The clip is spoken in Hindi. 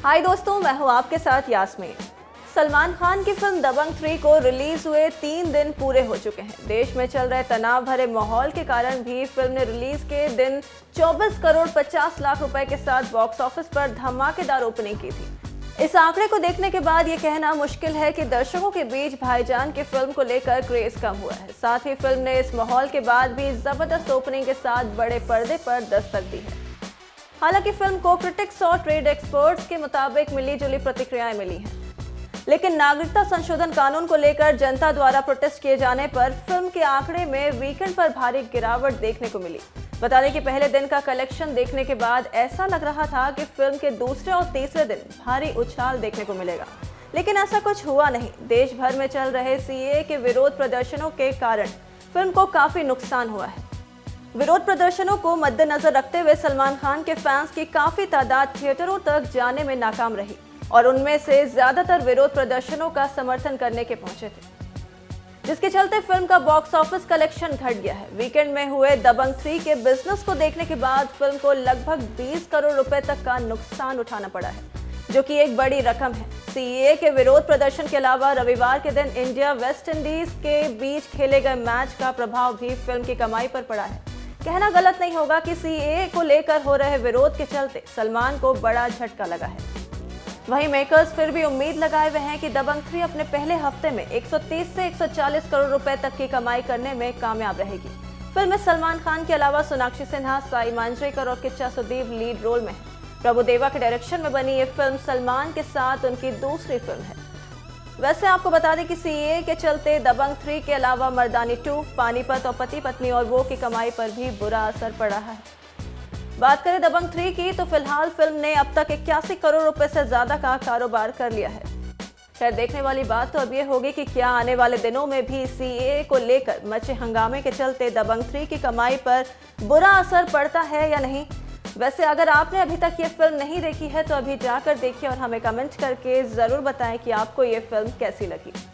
हाय दोस्तों, मैं हूं आपके साथ यास्मीन। सलमान खान की फिल्म दबंग 3 को रिलीज हुए 3 दिन पूरे हो चुके हैं। देश में चल रहे तनाव भरे माहौल के कारण भी फिल्म ने रिलीज के दिन 24 करोड़ 50 लाख रुपए के साथ बॉक्स ऑफिस पर धमाकेदार ओपनिंग की थी। इस आंकड़े को देखने के बाद ये कहना मुश्किल है कि दर्शकों के बीच भाईजान की फिल्म को लेकर क्रेज कम हुआ है। साथ ही फिल्म ने इस माहौल के बाद भी जबरदस्त ओपनिंग के साथ बड़े पर्दे पर दस्तक दी है। हालांकि फिल्म को क्रिटिक्स और ट्रेड एक्सपर्ट्स के मुताबिक मिली जुली प्रतिक्रियाएं मिली हैं, लेकिन नागरिकता संशोधन कानून को लेकर जनता द्वारा प्रोटेस्ट किए जाने पर फिल्म के आंकड़े में वीकेंड पर भारी गिरावट देखने को मिली। बता दें कि पहले दिन का कलेक्शन देखने के बाद ऐसा लग रहा था कि फिल्म के दूसरे और तीसरे दिन भारी उछाल देखने को मिलेगा, लेकिन ऐसा कुछ हुआ नहीं। देश भर में चल रहे सीएए के विरोध प्रदर्शनों के कारण फिल्म को काफी नुकसान हुआ है। विरोध प्रदर्शनों को मद्देनजर रखते हुए सलमान खान के फैंस की काफी तादाद थिएटरों तक जाने में नाकाम रही और उनमें से ज्यादातर विरोध प्रदर्शनों का समर्थन करने के पहुंचे थे, जिसके चलते फिल्म का बॉक्स ऑफिस कलेक्शन घट गया है। वीकेंड में हुए दबंग 3 के बिजनेस को देखने के बाद फिल्म को लगभग 20 करोड़ रुपए तक का नुकसान उठाना पड़ा है, जो कि एक बड़ी रकम है। सीएए के विरोध प्रदर्शन के अलावा रविवार के दिन इंडिया वेस्ट इंडीज के बीच खेले गए मैच का प्रभाव भी फिल्म की कमाई पर पड़ा है। कहना गलत नहीं होगा कि सीएए को लेकर हो रहे विरोध के चलते सलमान को बड़ा झटका लगा है। वहीं मेकर्स फिर भी उम्मीद लगाए हुए हैं कि दबंग 3 अपने पहले हफ्ते में 130 से 140 करोड़ रुपए तक की कमाई करने में कामयाब रहेगी। फिल्म में सलमान खान के अलावा सोनाक्षी सिन्हा, साई मांजरेकर और किच्चा सुदीप लीड रोल में है। प्रभुदेवा के डायरेक्शन में बनी ये फिल्म सलमान के साथ उनकी दूसरी फिल्म है। वैसे आपको बता दें कि सीएए के चलते दबंग 3 के अलावा मर्दानी 2, पानीपत और पति पत्नी और वो की कमाई पर भी बुरा असर पड़ रहा है। बात करें दबंग 3 की, तो फिलहाल फिल्म ने अब तक 81 करोड़ रुपए से ज्यादा का कारोबार कर लिया है। खैर, देखने वाली बात तो अब ये होगी कि क्या आने वाले दिनों में भी सीएए को लेकर मचे हंगामे के चलते दबंग 3 की कमाई पर बुरा असर पड़ता है या नहीं। वैसे अगर आपने अभी तक ये फिल्म नहीं देखी है तो अभी जाकर देखिए और हमें कमेंट करके ज़रूर बताएं कि आपको ये फिल्म कैसी लगी।